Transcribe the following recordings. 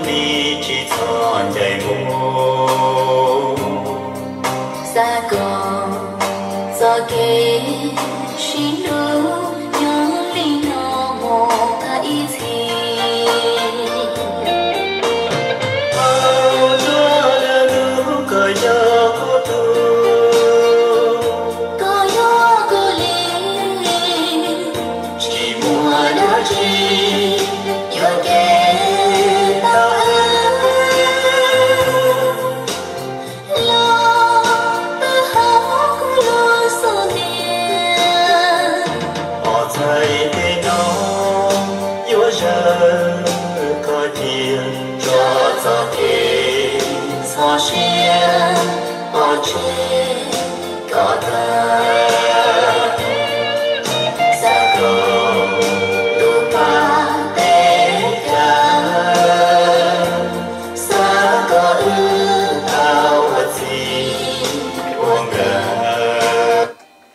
đi chỉ chọn chạy mù xa còn do kế xin lu nhớ linh nó mồ cả ý gì ao cho đã đủ cởi cho tu có gió có lý chỉ mùa đã chỉ nhớ kế ta lo ta háo cũng lo sợ niềm họ thấy thế nó yêu giờ có tiền cho ta kê so xiên ở trên có ta xa cầu đủ ba tế ca xa có ư ao vật gì buông gần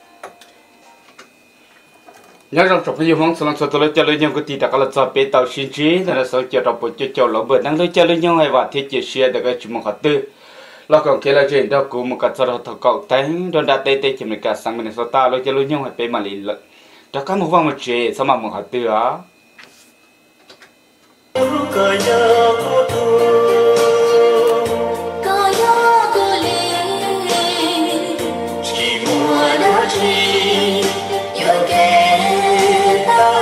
nhớ rằng trong những hôm sau tôi lấy cho lấy nhau cái gì đã có là cho bé tàu xin trí nên là sau chờ đọc bộ cho lỗ bờ đang lấy cho lấy nhau hay và thiết chế xe được cái chúng mình học tư lo còn kia là chuyện đó cũng một cái cho thằng cậu tánh đơn đặt tê tê chỉ mình cả sang mình sau ta lấy cho lấy nhau hay bé mà lì lợn đó có một vòng một chế sao mà mình học tư á cởi cho tu có gió có lý chỉ mùa mùa đã chỉ nhớ kế ta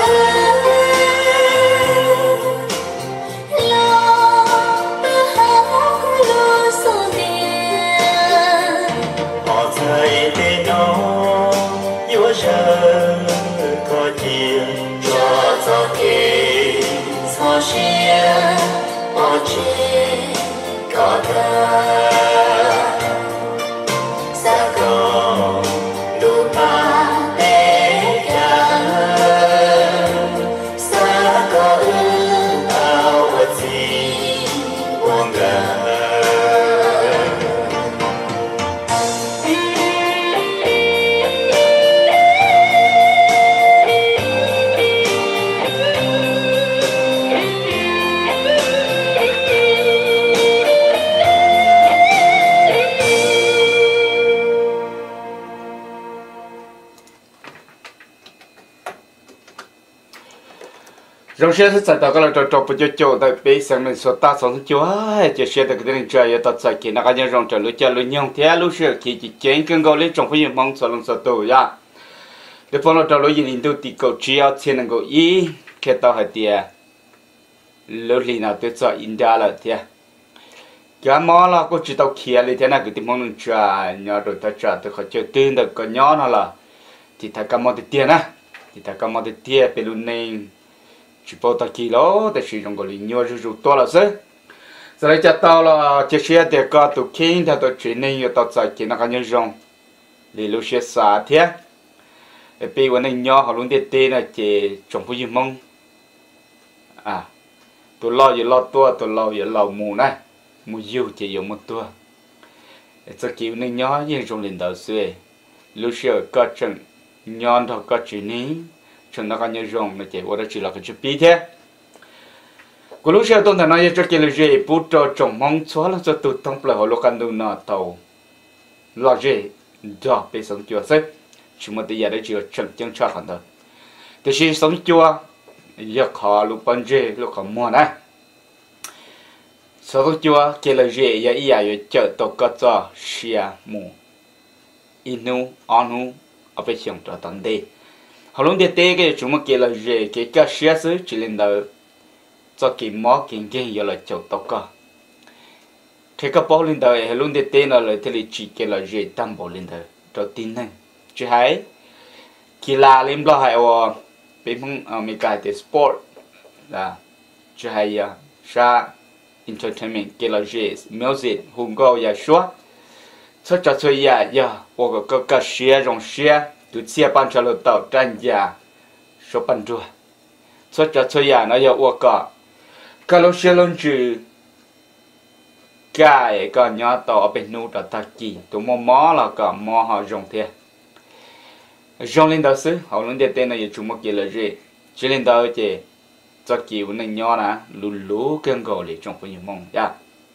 lo ta háo cũng lo sợ niềm họ thấy thế nó yêu giờ có tiền cho ta kê so xiên ở trên có ta xa cầu đủ ba tế ca xa có ư ao vật gì buông gần rồi xe sẽ tạo cái là trò bộ cho tại bé sang mình số ta sống chúa chỉ xe được cái định trời ở tại kia nó cái nhân rong trời lối chơi lối nhông thế lối xe khi chỉ chén cân gạo lấy trong cái mong số lần số tuổi ya để phong nó trò lối gì linh tu tì cầu chia trên năng cầu ý cái tao hay tiệt lối gì nào tôi cho India là tiệt cái mỏ là có chỉ tao kia lấy thế nào cái tìm mong nó trả nhớ rồi ta trả tôi khó chơi tin được cái nhớ nó là thì thằng cái mỏ thì tiền á thì thằng cái mỏ thì tiền về luôn này chỉ bao ta kilo để sử dụng cái linh nhựa rút to là sao? Giờ này chắc tao là chiếc xe để có tụ kinh theo tụ chuyện này tao chạy cái nó cái nhân rong, để lúc xe xả thế, bây giờ này nhỏ họ luôn để tên là chỉ trồng phụ nhân mông, à, tụ lo gì lo tua tụ lo gì lo mù này, mù yêu chỉ dùng một tua, giờ kiểu này nhỏ nhưng trong lên đầu xuôi, lúc xe có chừng nhon thôi có chuyện này chúng nó có nhiều rong nó chỉ qua chỉ là cái chữ pi thế, cái lúc sau tôi nói cho cái là gì, bút cho trồng mong xóa là cho tụt thông lại họ lúc ăn đồ nọ tàu, là gì, đó bây sống chùa xếp, chúng ta bây giờ đấy chỉ là chậm chân cho hắn thôi, thì khi sống chùa, giặc họ lúc bán gì lúc họ mua này, sống chùa cái là gì, giờ ý giờ chợ tàu có cho xia mù, inu anu ở bên trong cho tận đây họ luôn để cái chúng mà kia là gì cái cá xía xứ chỉ lên đầu cho cái mỏ kinh kinh giờ là chậu tóc cả thế cái bao lên đầu họ luôn để tên là thế chỉ cái là gì tam bao lên đầu cho tin này chứ hay khi là lên lo hay ở bên phong mấy cái thì sport là chứ hay sa entertainment cái là gì music hùng cao ya xóa cho cho chơi ya hoặc cái cá xía rong xía tụi xe ban cho lợn tàu tranh già số ban rùa cho cho chơi nó giờ uổng cả lúc xe luôn chứ cái nhỏ tàu ở bênนู้đã ta kỳ tụi mò là cả mò họ rong thế rong lên đó xứ họ luôn để tên là chúng một cái là gì chỉ lên đó chứ cho kiểu này nhỏ nè lú lú kêu gọi để trong phong như mong ya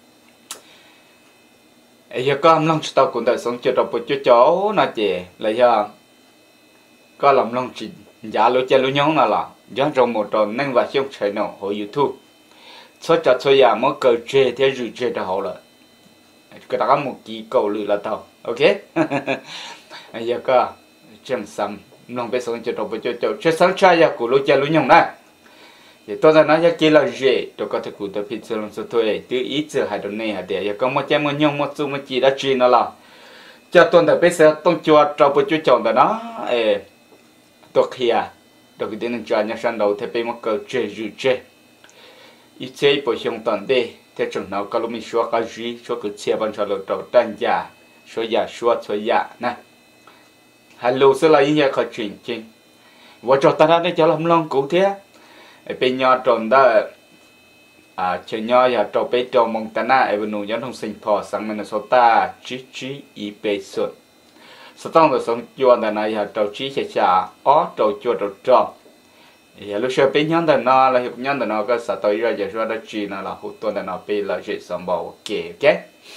ấy giờ có làm long tàu cũng tại sống chơi đọc một chút chó nó chè là giờ có làm long chỉ giá lúa chơi lúa nhông là giá trong một tròn nâng và trong chơi nào hồi YouTube số cho số nhà mới cờ chơi thế rủi chơi đã hậu rồi cái đó một kỹ cầu lừa là tao ok ấy giờ có chẳng sắm long bây sống chơi đọc một chút chó chơi sáng trai giờ của lúa chơi lúa nhông này thì tôi nói cho kia là dễ tôi có thể cụ thể phía sau số thôi từ ít giờ hai tuần này hả để có một trăm một nhông một số một chỉ đã chỉ nó là cho tôi đã biết sẽ tôi cho trâu bữa chú chọn đó nó tôi kia tôi cái đến cho nhà sản đầu thì bị một cái chế rượu chế ít chế bổ sung toàn đề thế trường nào có lúc mình xóa cái gì xóa cái chế bằng cho đầu đơn giản xóa nè hello sẽ là những cái chuyện chính và cho ta đã cho làm long cụ thể bên nhau trồng đó chơi nhau giờ trồng bên trồng Montana Avenue nhóm thông sinh phò sang Minnesota chỉ ý bê sụt sau đó rồi xong chua đó này giờ trồng chỉ chả trồng chua trồng trồng giờ lúc sau bên nhóm đó nó là hiệp nhóm đó nó có sát tới ra giờ cho đó chỉ nó là hút tuần đó nó bên là dễ xong bảo ok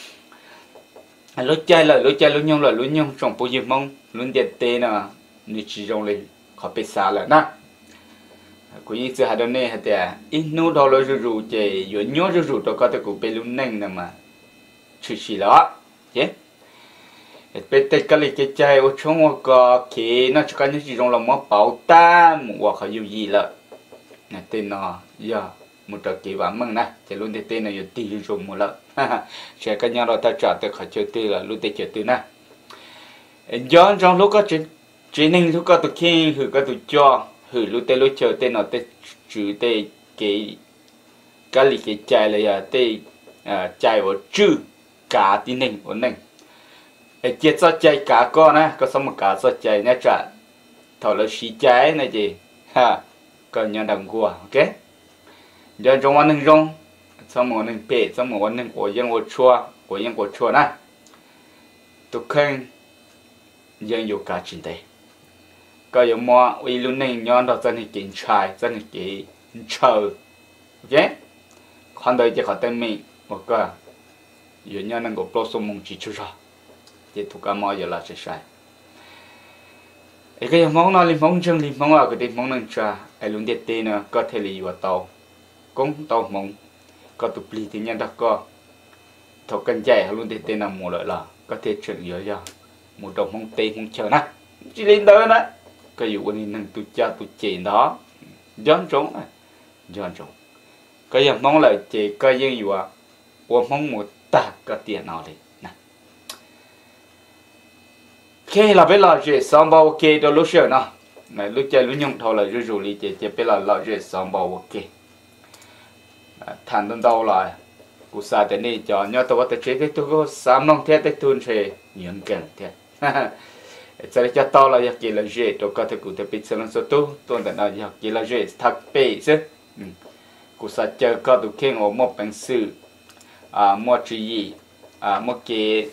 lúc chơi lúc nhung trồng bao nhiêu mong lúc điện tê nè như chỉ trồng lên khó bị xa là nè cũng như hai đứa này hả tiệt ít nô đó là rủ chơi rồi nhớ rủ đó có thể cũng bị luôn neng nè mà chỉ đó chứ bây giờ cái cái chơi ở trong cái kia nó chỉ có những gì trong lòng nó bảo ta một hoặc là gì là nè tên nó giờ một trò kỳ vọng mừng nè thì luôn tên này tỷ dùng một lần sẽ cái nhau đó ta trả từ khỏi chơi từ là luôn chơi từ nè do trong lúc có chuyện nên lúc có tụi kia hử có tụi cho hử lúc chờ tên nó tên chữ tên cái lịch cái chạy là giờ tên chạy vào chữ cả tin nên ổn định chết cho chạy cả con á có xong một cả cho chạy nhá trả thầu là xí chạy này gì ha còn nhau đằng qua ok giờ trong anh nâng rong xong một nâng bể xong một nâng của dân của chua nè tụi khen dân yêu cả chuyện đấy có yêu mua uy luôn nên nhon đó dân thì kiến trai dân thì kiến chờ ok còn đây chỉ có tên mình một cái yêu nhau nâng của blossom mong chỉ chú ra thì thuộc cả mọi giờ là sẽ sai cái món nó liên món là cái món nâng trà ai luôn điện tên nữa có thể là tàu cũng tàu mong có tụ pli thì nhân đó có thầu cân chạy luôn điện tên là một lợi là có thể chuyển nhớ ra một đồng mong tê không chờ nè chỉ lên tới đó cái dụ anh nâng tụ cha tụ chị đó dán trống cái giờ mong là chỉ cái gì vậy mong một tạ cái tiền nào đấy khi là bây giờ chỉ xong bao ok đó lúc xưa nè này lúc chơi lúc nhung thôi là rủ đi chỉ bây giờ chỉ xong bao ok thành đông đâu là cụ sa thế này cho nhau tôi bắt chế cái tôi có sắm nông thế cái tuần chơi những cái thế sẽ cho tao là cái là dễ tôi có thể cụ thể biết xem số tôi đã nói cái là dễ thật bể chứ cụ sa chơi có được khen ở một bằng sự một gì một cái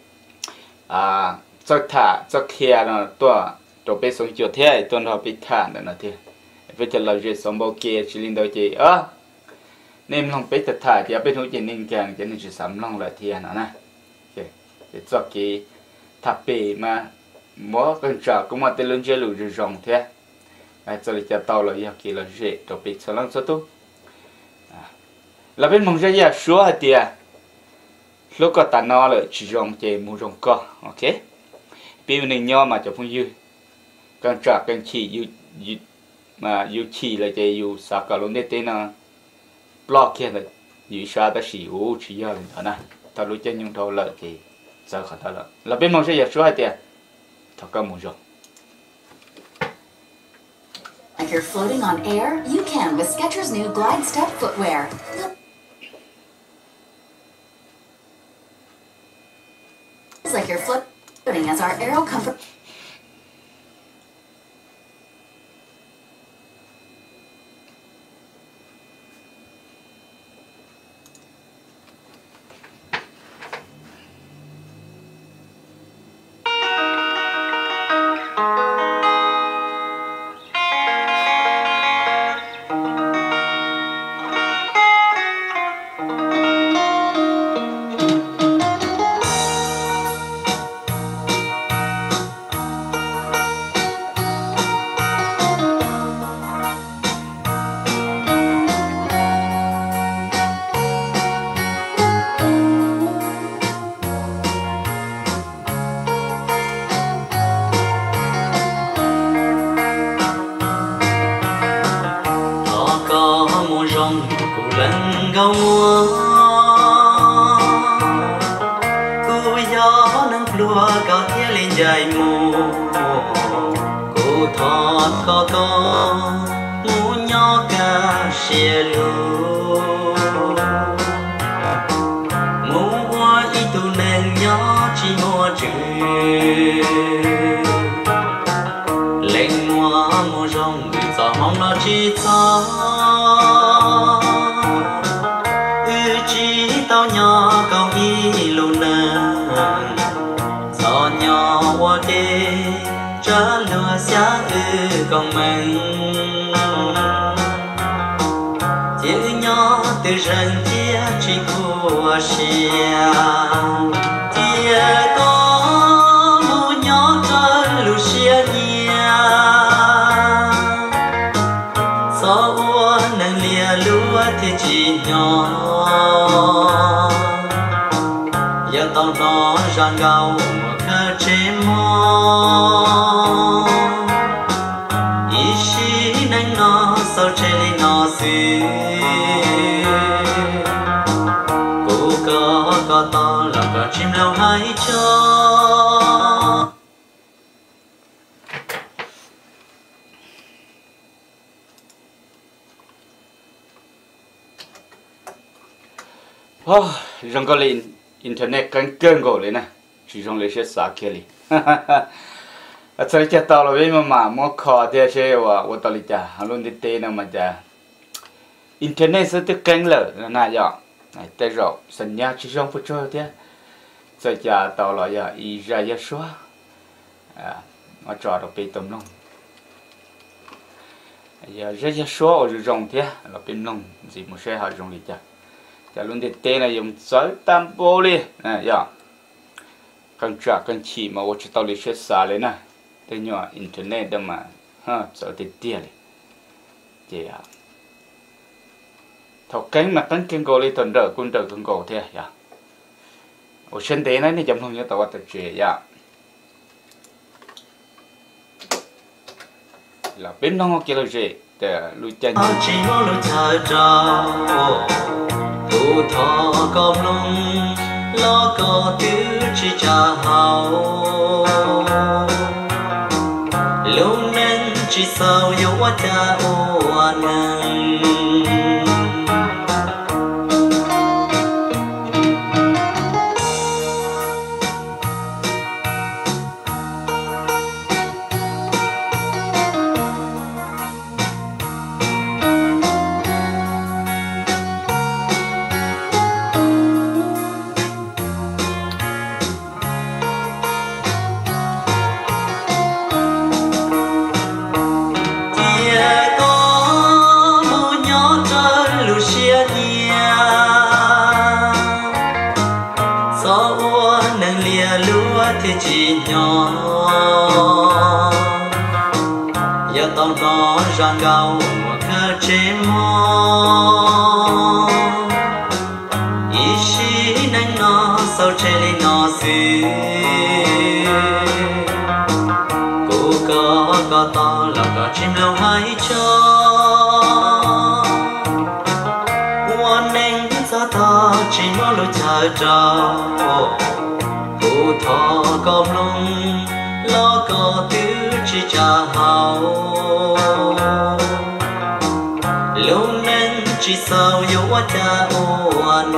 cho thả cho kia nó tôi biết sống chưa thế tôi nó biết thả nữa thế bây giờ là dễ sống bao kia chỉ linh đôi chị nên lòng biết thả thì biết nói chuyện nên càng cho nên chỉ sắm lòng là thiên nó nè để cho cái tháp bể mà mỗi con trò cũng mà tên lớn chơi lùi rồi rồng thế cho nên cho tao là cái là dễ tôi biết sao lắm sao tốt là bên mong ra ya số hả tia lúc có ta nó là chỉ rồng chơi mua rồng co ok bây giờ nhau mà cho phong dư con trò con chỉ mà chỉ là chơi sao cả luôn đấy tên là block kia là dù sao ta sử dụng chỉ là thế này ta lúc chơi nhung thâu lợi thì sao khó ta là bên mong sẽ giờ số hai tiền thật có một rồi. Like you're floating on air, you can with Skechers' new Glide Step footwear. It's like you're floating as our Aero Comfort. dòng cụ lần gâu mua cụ gió nâng lúa cao thiết lên dài mù cụ thọt có mũ nhỏ cả xe lù mũ hoa y tu nên nhỏ chỉ mua chữ lên hoa mua rong người gió mong nó chỉ cho chỉ tao nhỏ cao y lù nè gió nhỏ hoa đê trả lúa xa con mình chữ nhỏ từ rừng chia chỉ của xia chia có mũ nhỏ cho lù xia nhia gió ua nâng lìa lúa thì chỉ nhỏ giờ tao nó răng gạo khơi chế mò ý chí nâng nó sao chế lên nó xứ cô có to là có chim lâu hay cho rong có lên internet căng căng gọi lên nè chỉ rong lấy些啥去哩这里到了为嘛我考的些我到里家luôn đi tê nào mà cha internet sẽ tự căng lợ là ya tại rồi sinh nhật chỉ rong phụ cho thế giờ cha tao là ya ý ra ya xóa mà trò được bị tôm nông ya ra ya xóa ở rong thế là bị nông gì một xe họ rong đi cha luôn đi tê này dùng sợi tam bô đi ya càng trả càng chỉ mà tôi tao lấy些啥嘞呢？对nhỏ internet đó mà ha sợ thì tiền đi à thầu cánh mà cánh kinh gọi lên tuần đỡ quân đỡ kinh gọi thế à ở trên thế này chấm không nhớ tao tự chế ya là bên nó kia là gì để lui chân chỉ muốn lui chờ trao tu thọ công nông lo có thứ chỉ trả hao lúc nên chỉ sao yêu quá cha oan tao nó răng gạo khơi chế mò ý chí nâng nó sao chế lên nó xứ cô có to là có chim lâu hay cho quan nâng gió to chỉ mong lối chờ trao cô thọ công nông lo có thứ chỉ trả hao lúc nên chỉ sao yêu quá cha oan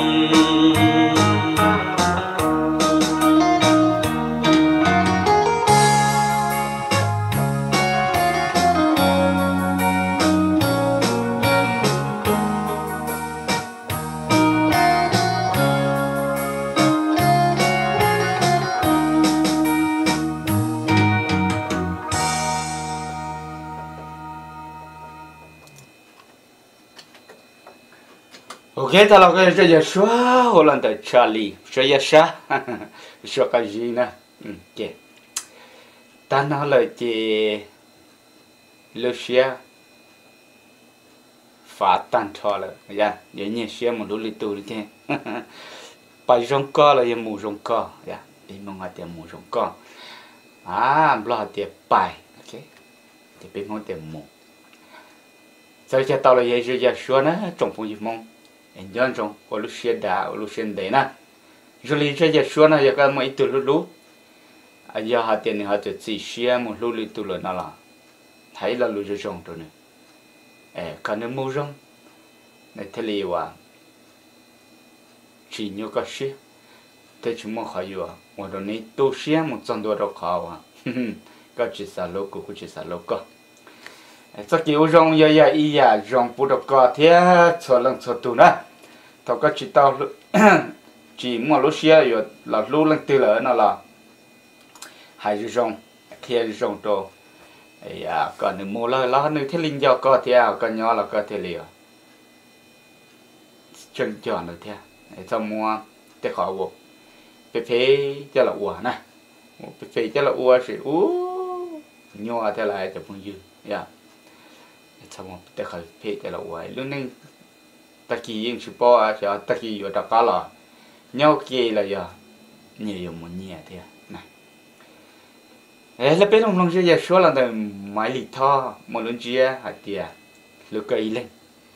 ok ta là cái giờ xóa hồ lần tới Charlie giờ xóa xóa cái gì nè ok ta nói là chị Lucia phá tan thọ là ya giờ nhẹ xíu một đôi lít đi thế bài rong co là giờ mù rong co ya đi mong hạt tiền mù rong co lo hạt tiền bài ok thì bên ngón tiền mù sau khi tao là vậy rồi giờ xóa nó trồng phong gì mong anh dân trồng ở lúc xưa đã ở lúc xưa đấy nè rồi lý cho giờ xóa nó giờ cái mấy từ lúc à giờ họ tiền họ chỉ xia một lúc liền từ lần nào là thấy là lúc rồi trồng rồi này cái nó mua rong này thế liệu à chỉ nhiều cái xia thế chúng mình khai yêu một đôi này tu xia một trăm đô đâu khó à cái chỉ xả lô cũng chỉ xả lô cơ chắc kiểu rong giờ ý à rong bút được cơ thế cho lần cho tu nữa thầu cái chỉ tao chỉ một lúc xia rồi là lúc lần từ lỡ nó là hai rong thế rong đồ ấy à còn nếu mua là nếu thế linh giao cơ thế còn nhỏ là cơ thế liệu chân chọn được thế cho mua để khỏi buộc phê cho là ủa nè phê cho là ủa thì nhỏ thế lại cho phong dư ya cho mua để khỏi phê cho là ủa lúc này ta kỳ yên sự bỏ cho ta kỳ ở đó là nhau kia là giờ nhiều một nhẹ thế này là bên ông long giờ số là từ máy lì tho một lần chia hạt tiền lúc cây lên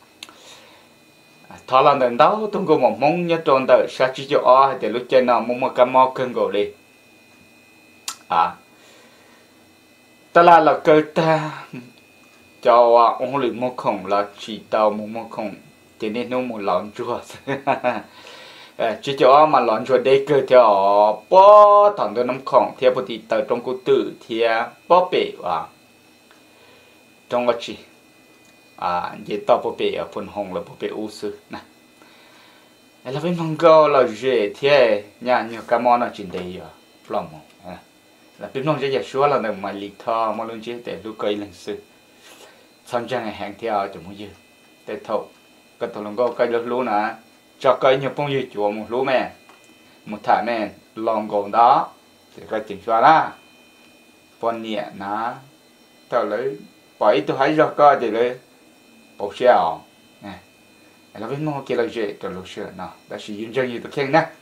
thọ là đàn đấu tung cô một mông nhớ tròn tới sa chỉ cho o để lúc chơi nào mông mà cam mau cơn gỗ đi à ta là cơ ta cho ông luyện một khổng là chỉ tàu một khổng cho nên nó một lon chua chỉ cho mà lon chua đây cơ theo bó thằng tôi nắm khổng theo một tí tàu trong cô tử theo bó bể à trong cái gì vậy tao bố bê ở phần hồng là bố bê u sư nè là bên mong câu là dễ thế nhà nhiều cái món nó chỉ đây rồi lòng là bên mong sẽ số là được mà lịch thọ mà luôn chỉ để lưu cây lần sư xong chẳng ngày hàng theo cho mua dư để thầu cái thầu lòng câu cây được luôn à cho cây nhiều phong dư chùa một lúa mẹ một thả mẹ lòng gồm đó thì cái chỉnh xóa ra phần nhẹ ná thầu lấy bảy tôi thấy cho coi thì lấy bộ xe nè là bên mong kia là dễ từ lúc xưa nào đã sử dụng cho nhiều tôi khen nè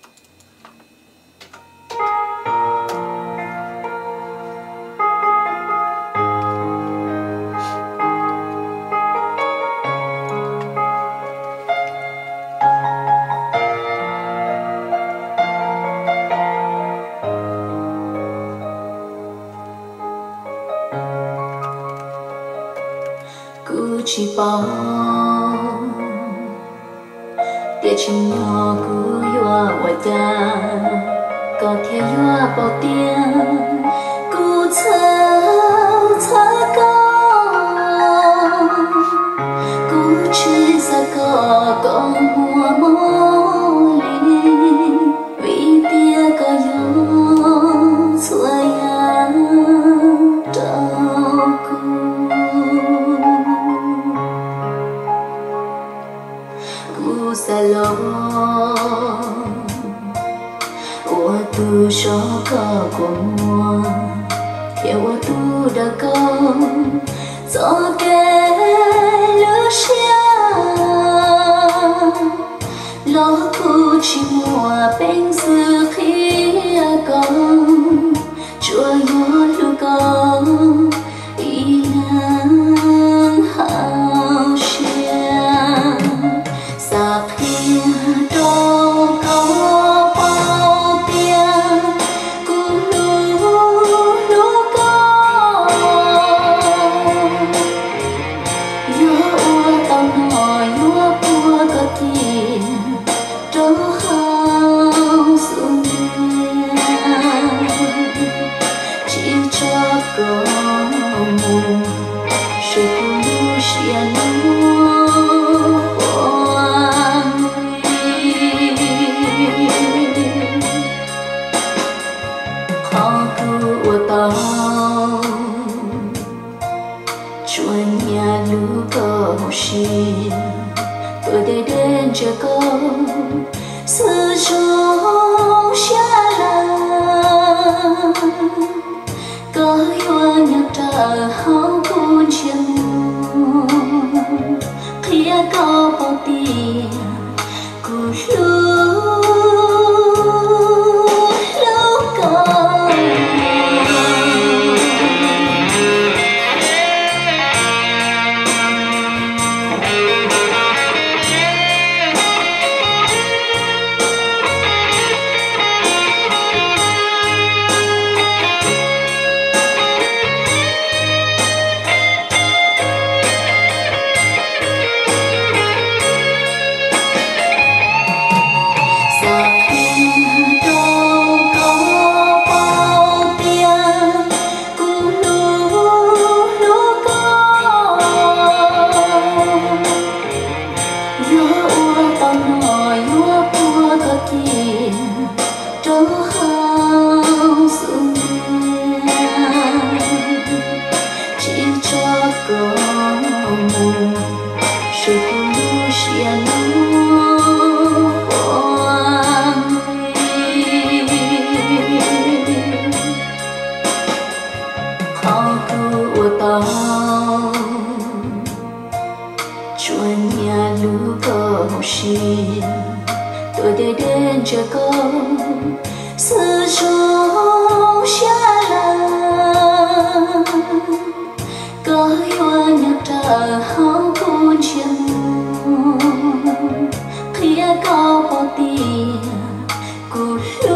chỉ bao để chim nhỏ cứ yêu ngoài ta có theo yêu bao tiền cứ thơ con cứ chỉ ra có mùa mơ lên vì tia có yêu xuôi salon ủa tu cho có của mùa theo tu đã có gió kề lứa xia lo cu chỉ mùa bên xưa khi con chúa nhớ lu con ý năng hao xia sạp hiên đâu có bao tiền cũng lú con nhớ ua tao nói nhớ ua có tiền đâu không xuống chỉ cho con mù sự cũng xiên tao chuồn nhà lũ cầu xin tôi để đến chờ con sự trong xa lạ có yêu nhạc trời háo buồn chiêm khi có bao tiền cứ bao chuồn nhà lũ cầu xin tôi để đến chờ con sự trông xa lạ có hoa nhạc trà háo cuốn chân khi cao bao tiền của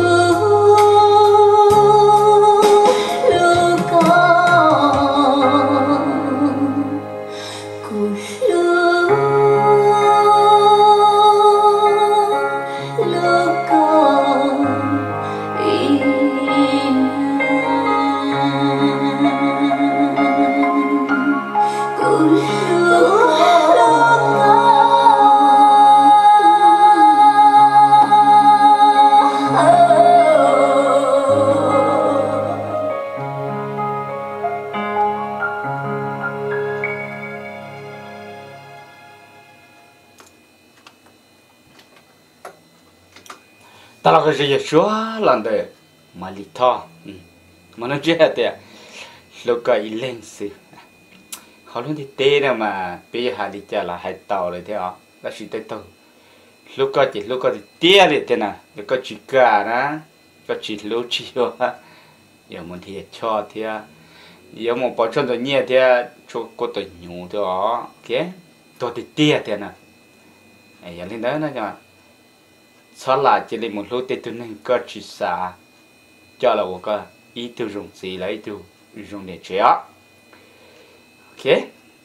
ta là cái gì xóa lần đấy mà lì thọ mà nó chết đấy lúc cái lên sự họ luôn thì tê nào mà bây giờ đi chơi là hai tàu rồi thế à là chỉ tới tàu lúc cái thì tê rồi thế nào lúc cái chỉ cả đó cái chỉ lúc chỉ rồi giờ mình thì cho thì giờ mình bỏ chân rồi nhẹ thì cho có tới nhiều thế à ok tôi thì tê thế nào giờ lên đó nó cho sau là chỉ là một lúc tết tuần này có chỉ xa cho là cái ý tưởng dùng gì là ý tưởng dùng để chơi ok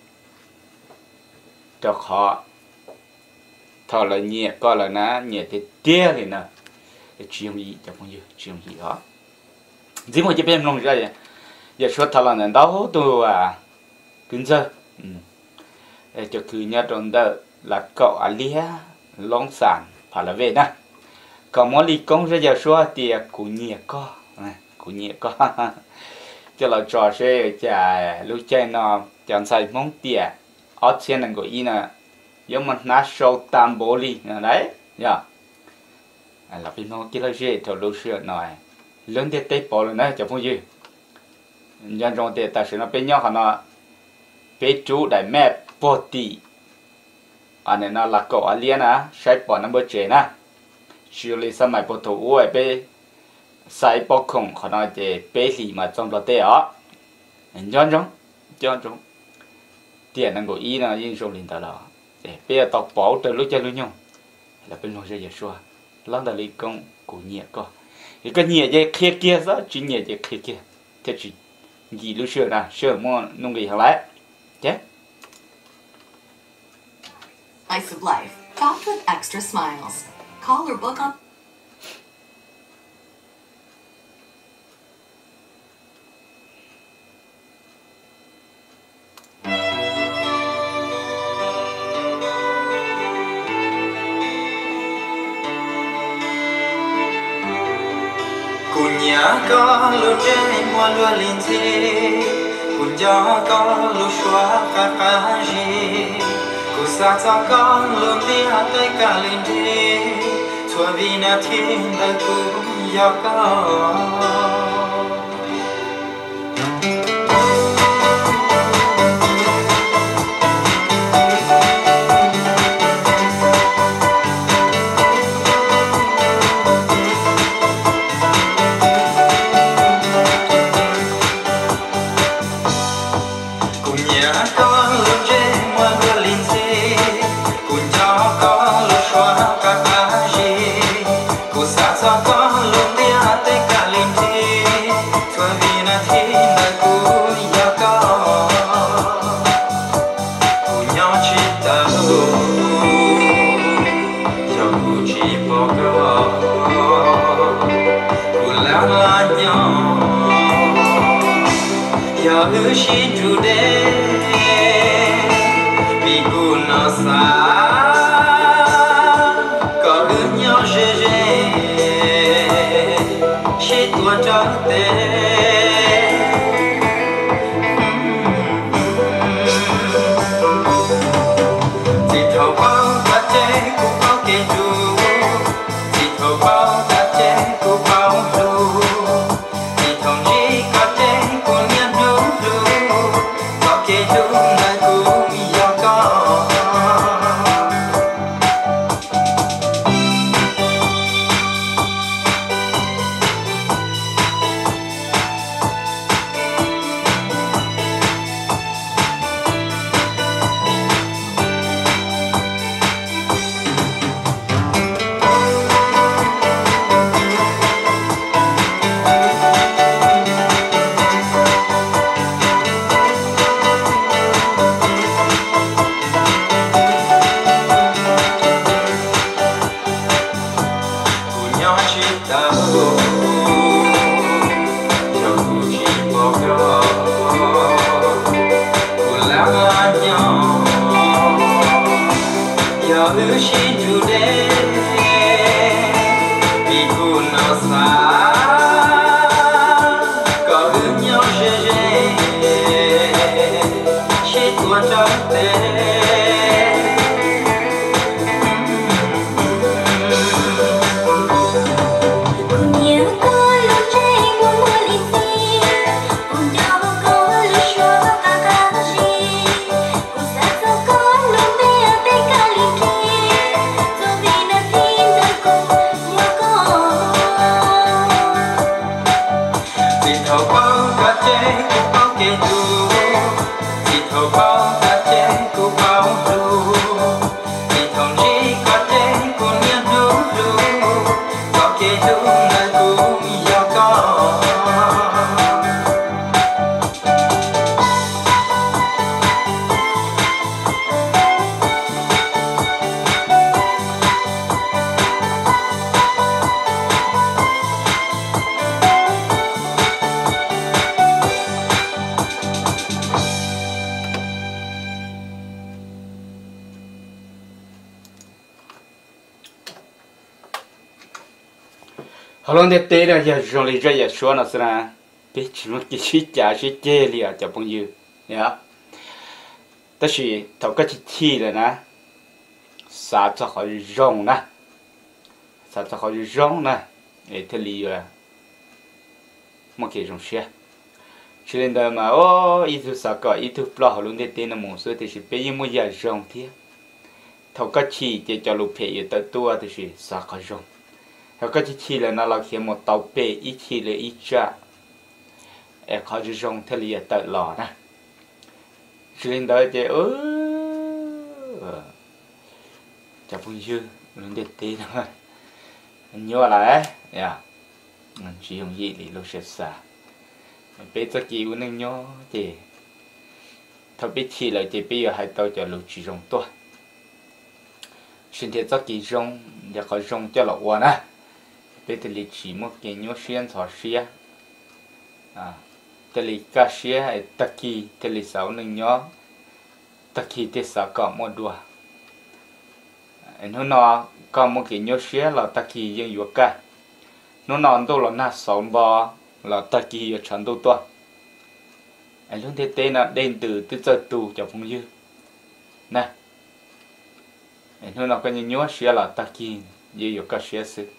cho họ thọ là nhẹ coi là nó nhẹ thì tia thì nè chuyện gì cho bao nhiêu chuyện gì đó chỉ một cái bên lòng ra vậy giờ số thọ là nó đâu tôi kinh giờ cho cứ nhớ trong đó là cậu Alia long sản phải là về nè còn món đi công ra giờ số thì cũng nhẹ co cho là trò chơi chả lúc chơi nó chẳng sai món tiền ở trên này gọi là giống mình nát sâu tam bố đi đấy nhá là vì nó cái là chơi thầu lúc xưa nói lớn thì tết bỏ rồi đấy chẳng phong gì nhân trong thì ta sẽ nó bên nhau nó bên chú đại mẹ bố tì anh này nó là cậu Alien á sai bỏ nó bớt chế nè chiều lấy sắm mai bố thủ uể bên sai bỏ không họ nói về bên gì mà trong đó tê ó nhân trong tiền năng của ý là yên sâu lên tới đó để bây giờ tộc bảo từ lúc chơi lúc nhau là bên ngoài chơi xua lắm là lý công của nhẹ co thì cái nhẹ chơi kia đó chỉ nhẹ chơi kia thế chỉ gì lúc xưa là xưa mua nông nghiệp hàng lái chứ Life of life, topped with extra smiles. Call or book on. Nhà có lu trên mua lúa linh gì, cùng gió có lu xóa cả gì, cùng sa sa có lu tia tay cả linh gì, xóa vì na thiên đời cùng gió có. cả chế cũng bao kê tu chỉ thầu bao cả chế cũng bao tu chỉ thầu chỉ cả chế cũng nhớ đủ đủ có kê đủ là cũng yêu có họ luôn để tê là giờ rồi lấy ra giờ xóa nó sẽ là biết chỉ một cái chi trả chi chê liền cho bao nhiêu nhá, đó là thầu cái chi là nè, sao cho họ rong nè, sao cho họ rong nè, để thế li à, một cái rong xe, cho nên đó mà ít thứ sao cả ít thứ plot họ luôn để tê là một số thì chỉ bây giờ một giờ rong thế, thầu cái chi để cho lục phải tới tua thì chỉ sao cả rong. Họ có chỉ là nó là khi một tàu bè ít chỉ là ít cha, em họ chỉ dùng thế là tự lò nè, cho nên đó thì chả phong dư luôn để tí nữa, nhớ lại, ya, chỉ dùng gì thì lúc sẽ xả, bây giờ kêu nên nhớ thì, thằng biết chỉ là chỉ bây giờ hai tàu cho lúc chỉ dùng thôi, xin thì cho kỹ dùng, giờ họ dùng cho lọ qua nè. bây giờ lịch chỉ một cái nhớ xuyên thọ xuyên thế lịch cá xuyên ấy tất kỳ thế lịch sáu nâng nhớ tất kỳ thế sáu có một đùa nó có một cái nhớ xuyên là tất kỳ dân yếu cả nó đâu là na sáu bò là tất kỳ ở trận đâu to anh lúc thế tên là đền từ giờ tù cho phong dư nè nó có những nhớ xuyên là tất kỳ dân yếu cả xuyên sự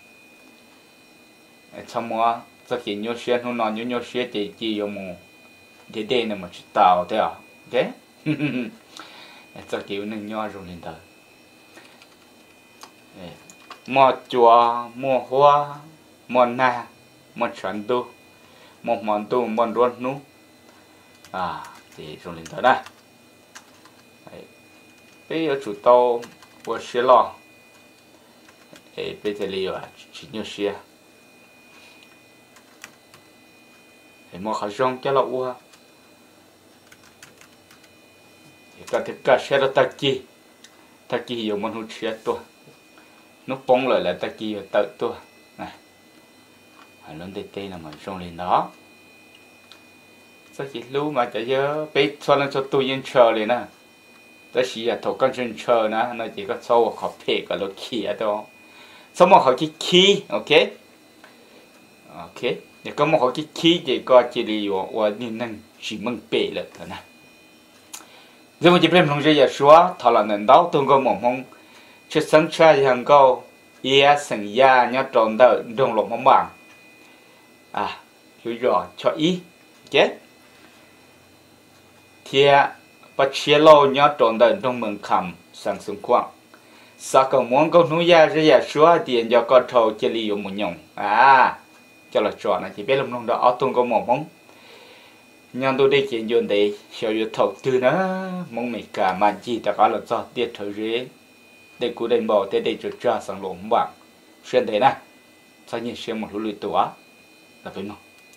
trong mua cho khi nhớ xuyên nó nhớ xuyên thì chỉ有một để đây là một chút tàu thế à, ok cho kiểu nên nhớ rồi lên tới mua chùa mua hoa mua na mua trần tu mua món tu món ruột nú thì rồi lên tới đây bây giờ chủ tàu của xe lò bây giờ liệu chỉ nhớ xuyên thì mua khẩu trang cho lão ua thì cả tất cả sẽ là tắc chi nhiều món hút xe tua nó bông lại là tắc chi tự tua này lớn tê là mà trong lên đó sao chỉ lưu mà chả nhớ bé cho nên cho tôi yên chờ liền nè đó chỉ là thầu con chân chờ nè nó chỉ có sau học phê cả lối kia đó sau mà học cái khí ok giờ có một cái khí thì có chỉ là và nên năng chỉ mong bể là thế này giờ mình chỉ biết không giờ xóa thọ là nên đau tôi có mong mong chết sống trai hàng câu ia sinh ya nhớ tròn đời đồng lộc mong bằng hiểu rõ cho ý ok thì bắt chia lô nhớ tròn đời trong mừng khẩm sang xung quanh sao còn muốn câu nuôi ya giờ xóa tiền cho con thầu chỉ là một nhung cho là chọn này thì biết lòng đó ở tung có một mong nhân tôi đi chuyện chuyện đấy hiểu được thầu từ nó mong mình cả mà chỉ ta có là do tiết thời rễ để cố định bỏ để cho cha sang lồng bạc xuyên thế này sao nhìn xem một lối tủa là phải không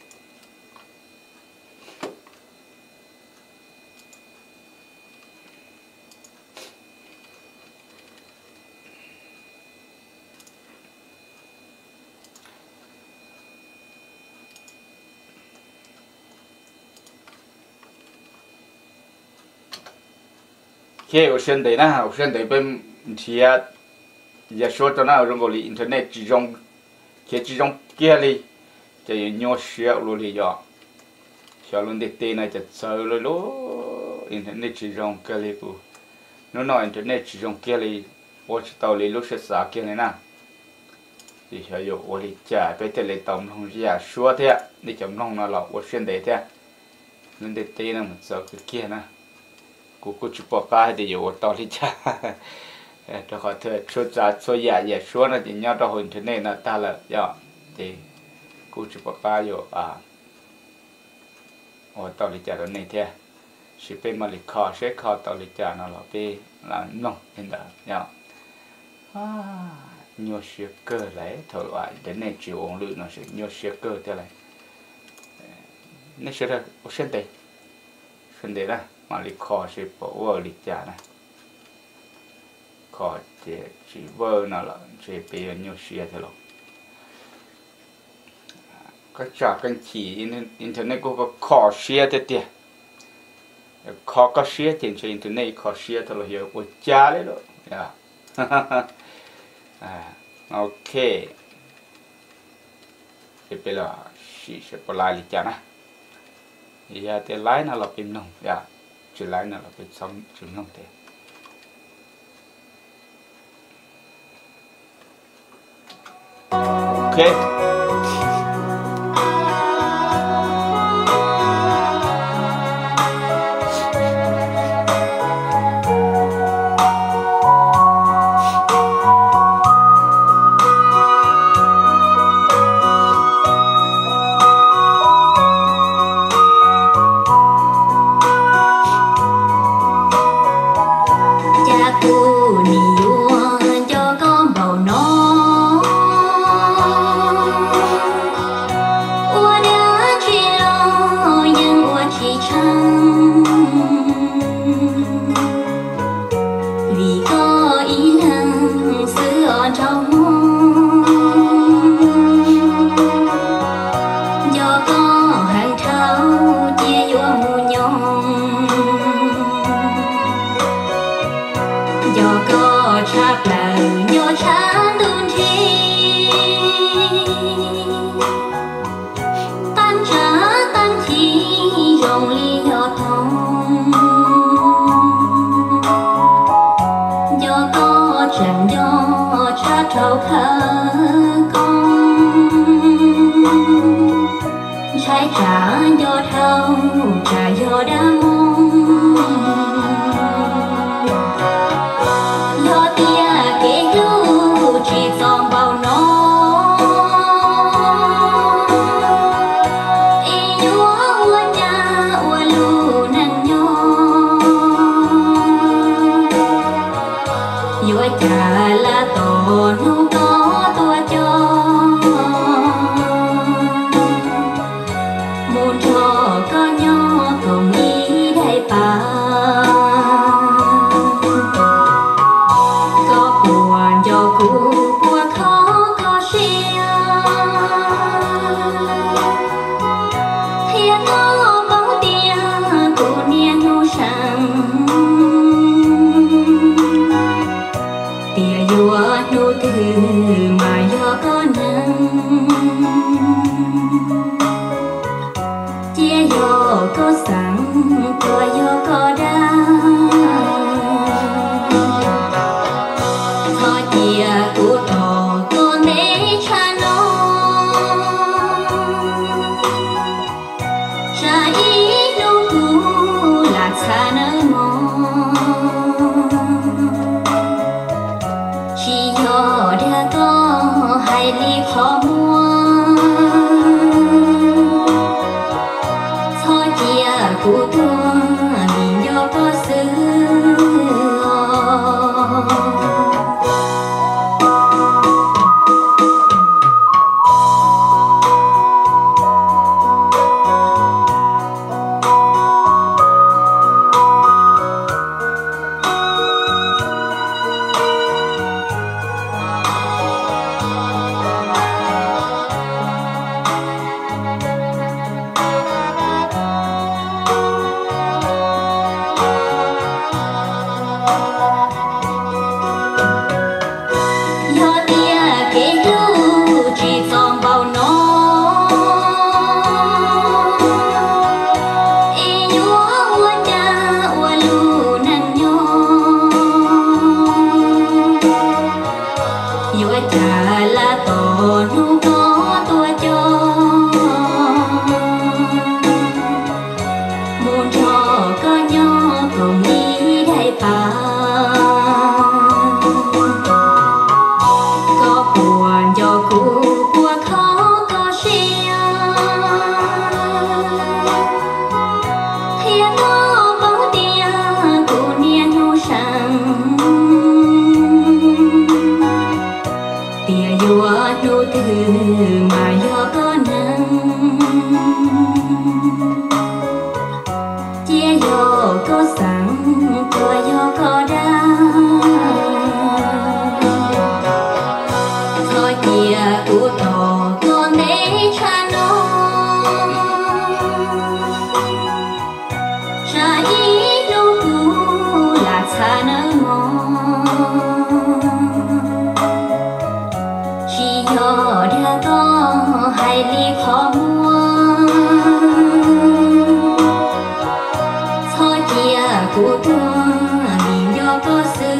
khi ở trên đấy na ở trên đấy bên thì giờ số cho nó trong gọi internet chỉ trong kia đi chỉ nhau share luôn đi giờ share luôn để tên này chỉ chơi rồi lo internet chỉ trong kia đi cô nó nói internet chỉ trong kia đi watch tàu đi lúc sẽ kia này na thì share yo ở đi trả bây giờ lấy tổng không giờ số thế đi chấm nông nó là ở trên đấy thế nên để tên là một giờ kia na cô chụp bao cái thìอยู่ตอนที่จะถ้าเขาเธอช่วยจัดช่วยอย่าช่วยนะที่เนี่ยเราอินเทอร์เน็ตนะตาละย่อที่กูchụp bao cáiอยู่ ồ tàu lịch trả đó này thế chỉ bên mà lịch khó sẽ khó tàu lịch trả nó là bên là nông hiện tại nhá nhiều xe cơ lấy thôi lại đến này chịu ổn lượng nó sẽ nhiều xe cơ thế này nên sẽ là ở trên đây đó mà lịch khó sẽ bỏ lịch trả này khó chỉ vơ nó là chỉ bên nhiều xe thế rồi cái trả cái chỉ internet có khó xe thế tiệt khó có xe trên internet khó xe thôi là hiểu của cha đấy rồi ok thì bây giờ sẽ có lại lịch trả nè giờ thì lái nó là bên nông chỉ lái nó là bên sông chữ nông thế ok ly khó mua cho chia cụ tua vì do có xứ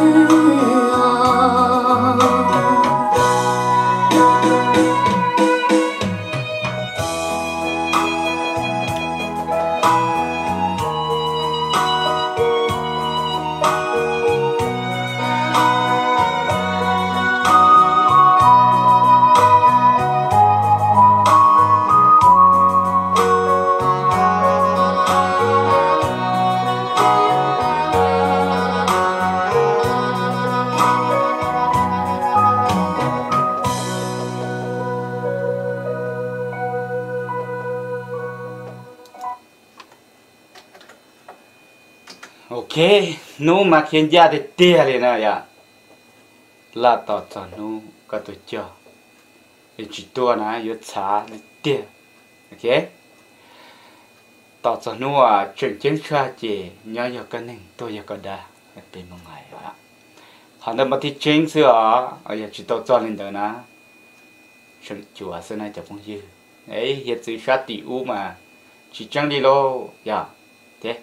ok nu mà khiến gia thì tia lên nè ya là tao cho nu cái tôi cho cái chỉ tua nè yếu xả tia ok tao cho nu à chuyện chiến xoa chỉ nhớ giờ cái này tôi giờ cái đó bên một ngày á họ đã mà thi chiến xưa ở giờ chỉ tao cho lên đó nè chuyện chùa xưa nay chả phong dư ấy hiện sự sát tỷ u mà chỉ chẳng đi lô ya thế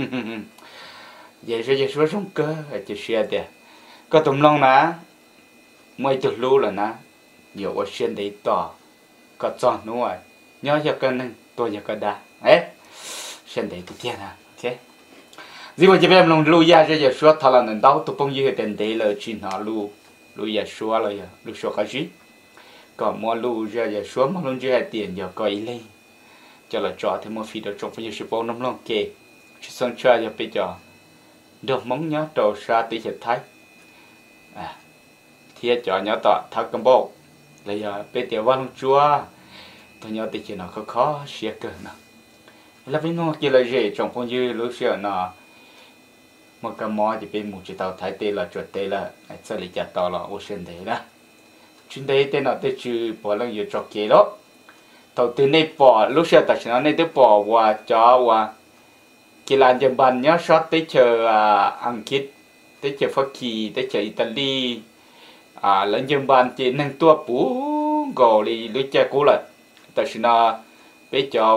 vậy rồi số trong cơ chỉ xe đấy có tụm long ná mấy chục lú là ná nhiều ở trên đấy to có chọn đúng rồi nhớ cho cái này tôi nhớ cái đá ấy trên đấy tự nhiên à ok vì vậy bây giờ long lú ya rồi số thằng là đau tụi phong như tiền đấy là chỉ nó lú ya số là ya lú số cái gì còn mua lú rồi số mà luôn chưa tiền giờ coi lên cho là trò thì mua phi được trong phong như số bao năm long kê chỉ xong chơi giờ bây giờ được mong nhớ trâu sa tí hiện thái à thiệt cho nhớ tọt thắc cầm bộ là giờ bây giờ văn chúa tôi nhớ tí chuyện nó khó xia cơ nè là vì nó kia là gì trong phong như lúc xưa nó một cái mỏ thì bên một chỉ tàu thái tê là chuột tê là sẽ lấy chặt tàu là ocean đấy đó chuyến đấy tên nó tên chữ bỏ lần nhiều trò kia đó tàu từ này bỏ lúc xưa ta chỉ nói này tới bỏ qua cho qua kỳ làn dân bản nhớ shot tới chờ Anh Quốc tới chờ Pháp Kỳ tới chờ Italy lần dân bản chỉ nâng tua bú gò đi lưới cha cũ lại tại sao nó bây giờ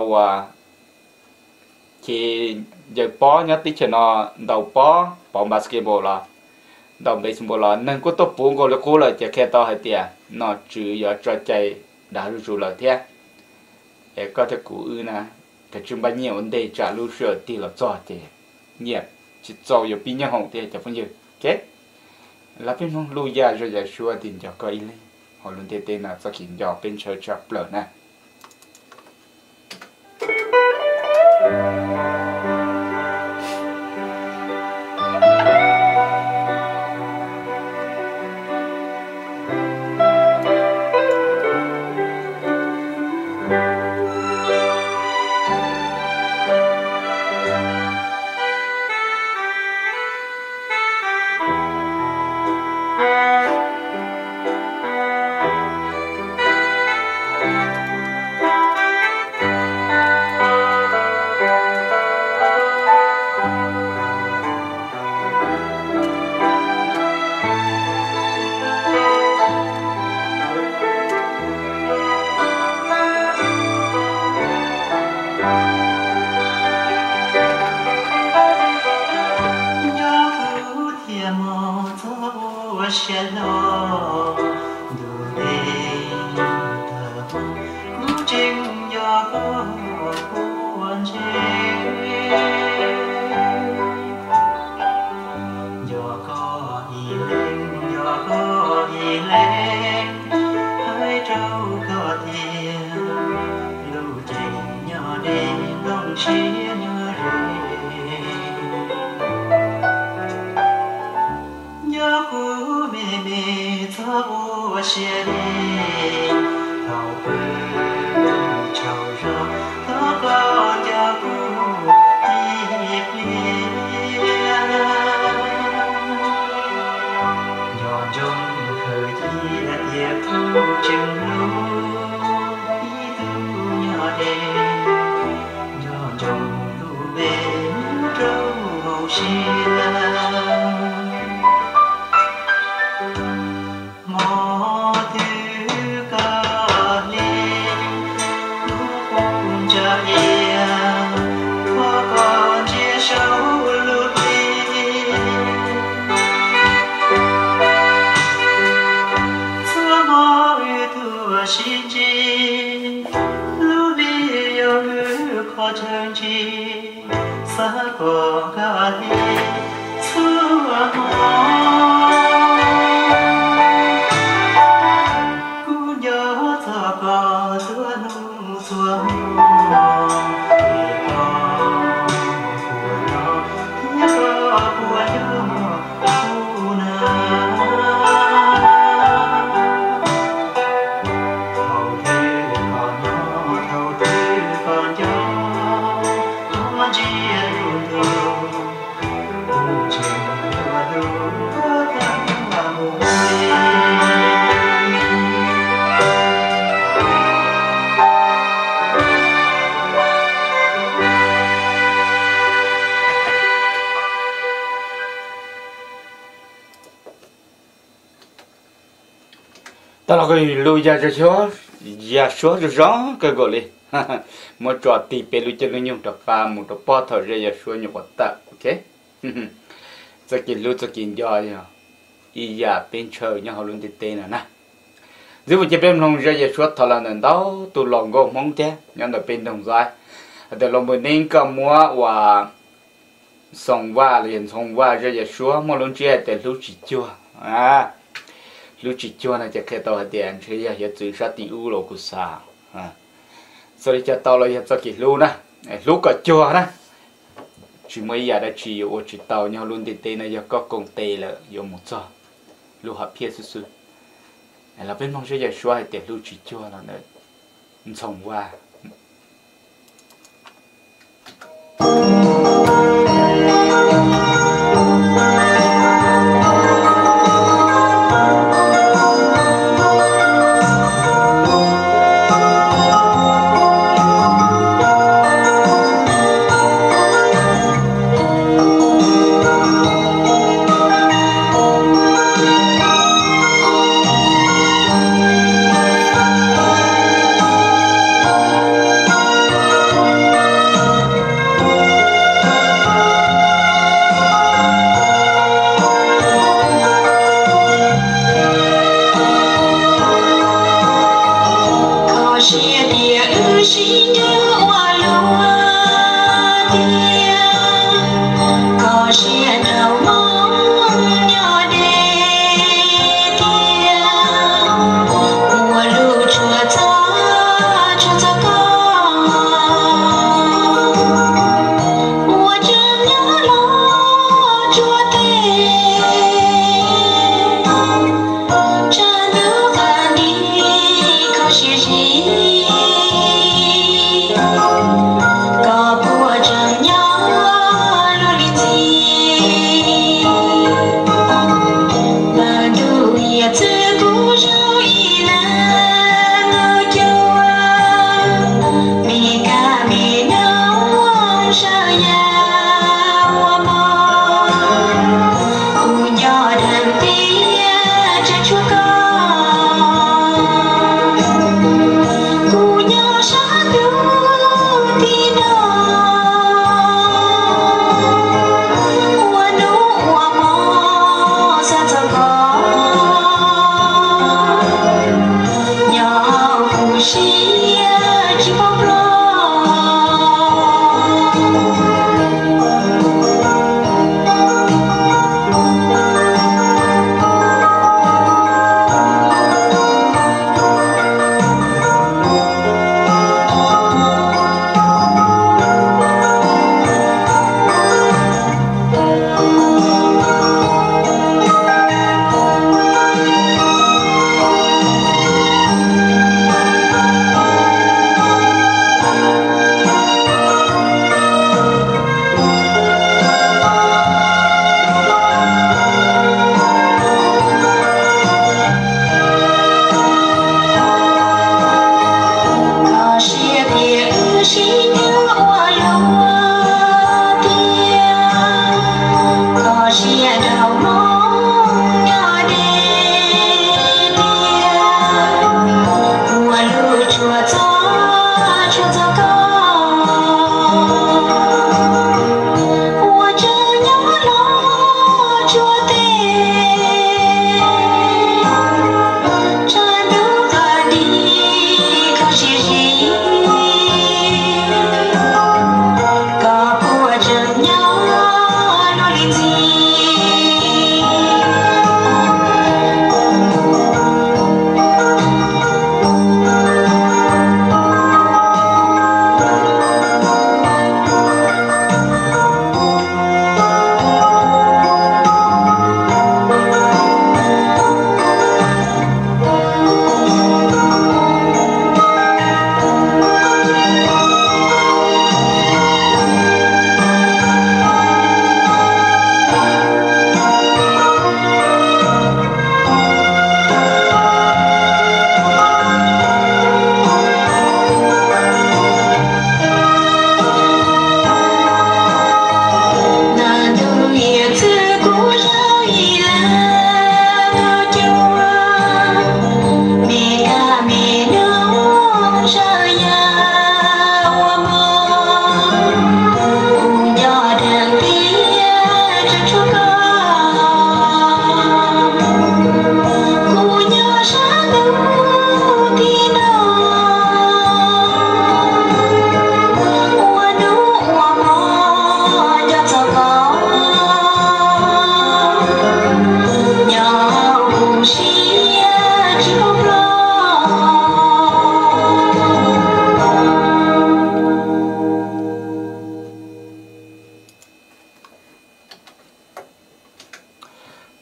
khi giờ bó nhớ tới chờ nó đầu bó basketball là đầu baseball là nâng có tua bú gò là cũ lại chờ khe to hay tiệt nó trừ giờ trò chơi đã rồi là thế để có thể cũ nè cái chúng bao nhiêu vấn đề trả lưu sửa thì là cho thì nhiều chỉ cho nhiều pin nhau hồng thì cho phong nhiêu ok là pin không lưu ra rồi giờ xua thì cho coi lên họ luôn tên là cho khiến cho bên chơi chập lợn nè mò xa có ga đi xưa cứ nhớ thơ có xưa nu xuống ta là cái lùi ra số rõ cái gọi là một trò tì bê lùi cho nó nhung trò pha một trò bó thở ra số nhiều quá ta ok cho kỹ lùi cho kỹ do ý giả bên trời nhau họ luôn tê tê nè dù một chế bên lòng ra số thở là nền đó tụ lòng gồm mong thế nhau là bên đồng dài để lòng bên nên cầm mua và xong qua liền xong qua ra số mà luôn chơi để lùi chỉ chưa lúc chỉ cho nên chỉ cái tàu điện chơi ya ya chỉ sát đi u lô của sa sau đó cho tàu là ya cho cái lú nè lú cả cho nè chỉ mấy giờ đã chỉ ở chỉ tàu nhau luôn tiền này ya có công tê là有một giờ lú hợp phía sư là bên mong sẽ ya xoay để lú chỉ cho là nó xong qua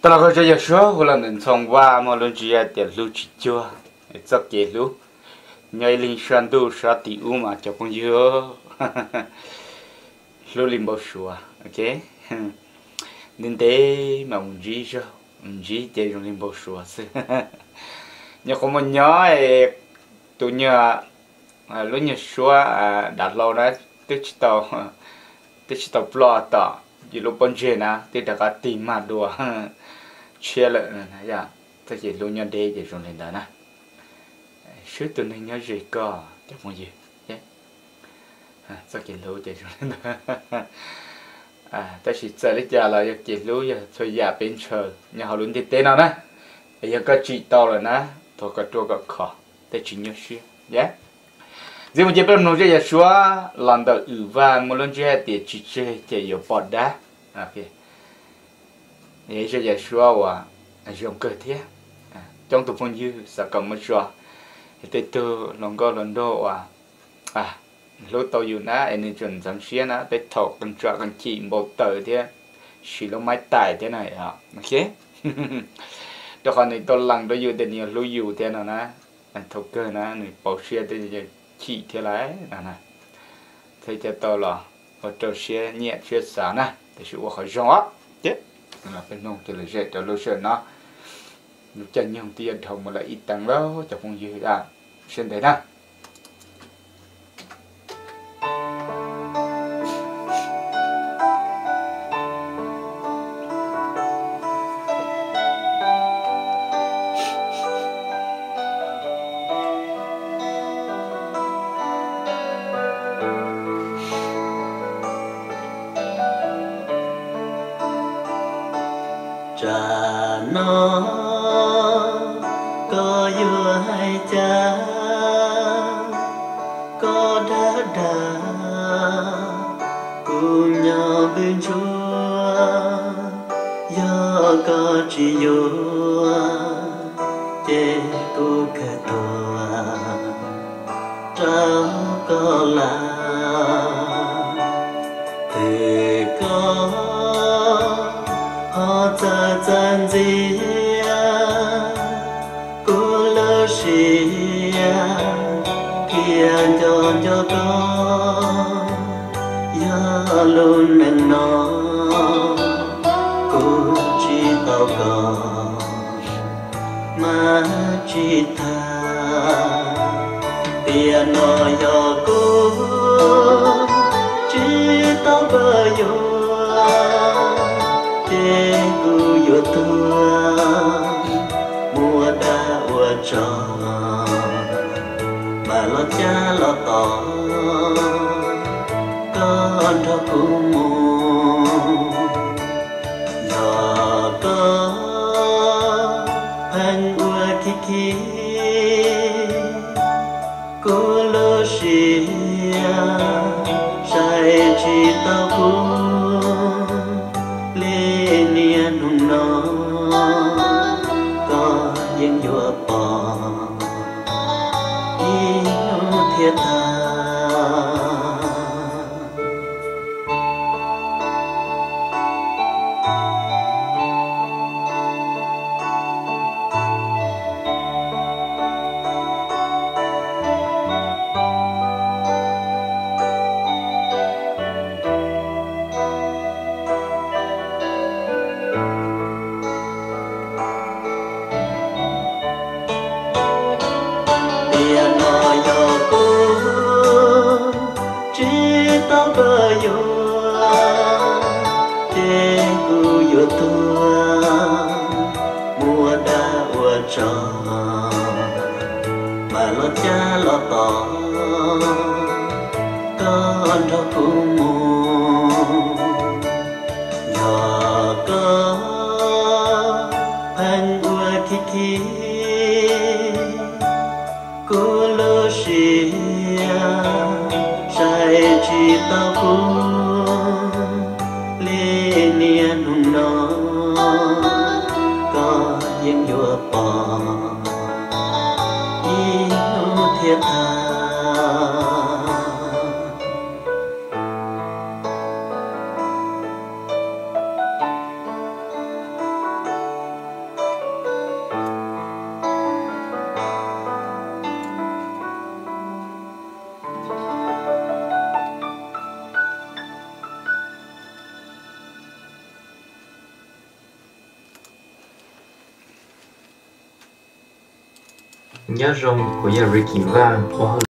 ตลอดจะอยากชัวร์คนละหนึ่งช่องว่ามาลงจีเดียรู้จิจัวจะเกลูไงลิงชันดูชาติอุมาจะคงเยอะรู้ลิมบ่ชัวโอเคนินเดมาอุ้งจีจ้ะอุ้งจีเจจงลิมบ่ชัวสิเนี่ยคนมันย้อยตัวเนี่ยรู้เนี่ยชัวดัดเรานะติดต่อปลอดต่ออยู่ลบปนเจนะติดตะกัดตีมาดัวเชื่อเลยนะอย่าถ้าจะรู้เนี่ยเดจะจงเล่นได้นะชื่อตัวนี้เนี่ยจะก็จะมองอยู่เนี่ยจะเกี่ยวรู้จะจงเล่นได้แต่สิจะได้จะเราอยากเกี่ยวรู้อย่าช่วยอย่าเป็นเชิญอย่าเขาลุ้นติดเต้นเอานะอย่าก็จีต่อเลยนะตัวก็ตัวก็ขอแต่จริงเนี่ยชื่อเนี่ยgiờ mình chỉ biết nói chuyện xóa lần đầu và một lần chơi thì chỉ chơi chỉ có bọt đá, ok, để chơi xóa và dùng cơ thể, trong tập phong dư sẽ cầm một xóa, thì từ lần đầu lúc tàu dù ná anh chuẩn chẳng xía ná, để thọc cần xóa cần chỉ một tờ thế, chỉ lúc máy tải thế này ok, đó còn này tàu lần đó dù để nhiều lúc dù thế nào ná, anh thọc cơ ná, này bảo xía thế chỉ thế này nè thấy cho tôi là ở trong xe nhẹ xe xả nè thì sự khỏi gió chứ là bên nông thì là dễ cho lối xe nó lúc chân nhung tiền thòng mà lại ít tăng đó cho phong dư xuyên thế nè cha nó có yêu hay cha có đã cùng nhau bên chúa do có chỉ yêu chế cô cả tua trao có là từ có ta chân gì cô lỡ xì kia cho con ya luôn nâng nó cô chỉ tao con mà chỉ tha tiền nó cho cô chỉ tao bờ vô yêu thương mùa đã ua tròn mà lo cha lo tỏ con thọ cùng mù giờ có anh ua kiki cô lo xì sai chỉ tao cũng nó có những dùa bò yêu thiệt tha mà lo cha lo tỏ con thọ cùng mù giờ có anh ua kiki cô lo xì sai chỉ tao cũng lên niên nó có những dùa bò yêu thiệt tha nhớ rong của nhà Ricky vàng